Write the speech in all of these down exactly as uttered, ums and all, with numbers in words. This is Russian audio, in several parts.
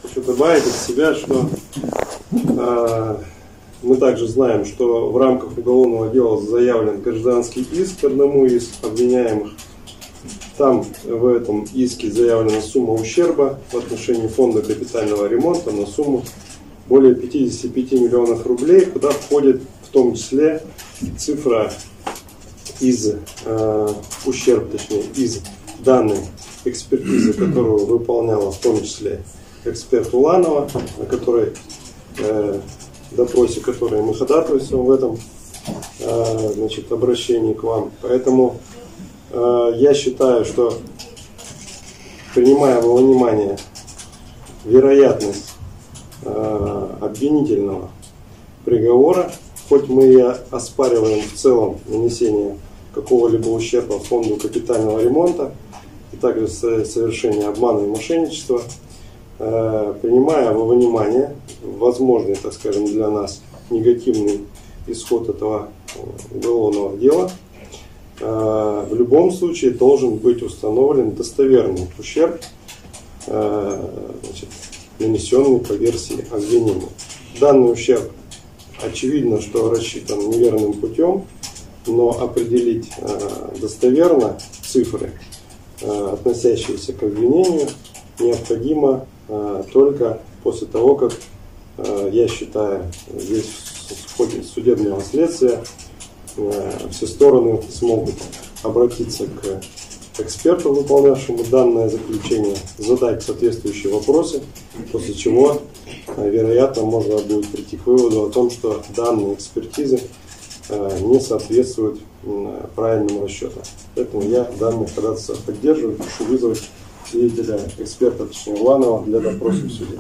хочу добавить от себя, что э, мы также знаем, что в рамках уголовного дела заявлен гражданский иск к одному из обвиняемых. Там в этом иске заявлена сумма ущерба в отношении фонда капитального ремонта на сумму более пятидесяти пяти миллионов рублей, куда входит в том числе цифра из э, ущерб, точнее, из данной экспертизы, которую выполняла в том числе эксперт Уланова, на которой э, допросе, который мы ходатайствуем в этом э, значит, обращении к вам. Поэтому э, я считаю, что, принимая во внимание вероятность э, обвинительного приговора, хоть мы и оспариваем в целом нанесение какого-либо ущерба фонду капитального ремонта, и также совершение обмана и мошенничества, э, принимая во внимание возможный, так скажем, для нас негативный исход этого уголовного дела, э, в любом случае должен быть установлен достоверный ущерб, э, значит, нанесенный по версии обвинения. Данный ущерб очевидно, что рассчитан неверным путем, но определить э, достоверно цифры, э, относящиеся к обвинению, необходимо э, только после того, как, э, я считаю, здесь в ходе судебного следствия э, все стороны смогут обратиться к эксперту, выполнявшему данное заключение, задать соответствующие вопросы, после чего, вероятно, можно будет прийти к выводу о том, что данные экспертизы не соответствуют правильному расчету. Поэтому я данное ходатайство поддерживаю, прошу вызвать свидетеля, эксперта, точнее Уланова, для допроса в суде.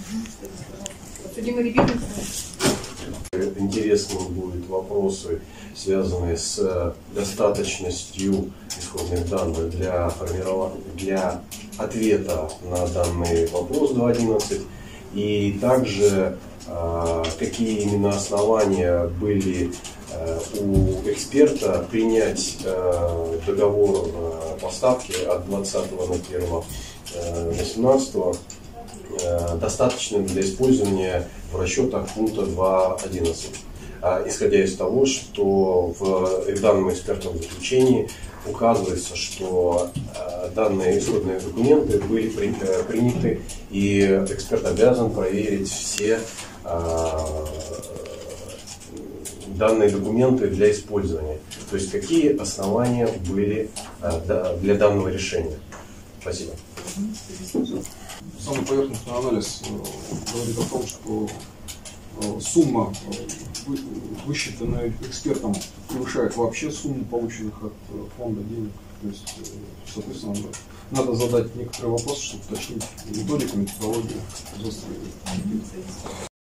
Интересные будут вопросы, связанные с достаточностью исходных данных для формирования, для ответа на данный вопрос два одиннадцать, и также э, какие именно основания были э, у эксперта принять э, договор э, поставки от двадцатого на первое на семнадцатое э, достаточным для использования в расчетах пункта два одиннадцать. Исходя из того, что в данном экспертном заключении указывается, что данные исходные документы были приняты, и эксперт обязан проверить все данные документы для использования. То есть какие основания были для данного решения. Спасибо. Самый поверхностный анализ говорит о том, что сумма, высчитанная экспертом, превышает вообще сумму полученных от фонда денег. То есть, соответственно, надо задать некоторые вопросы, чтобы уточнить методику, методологию.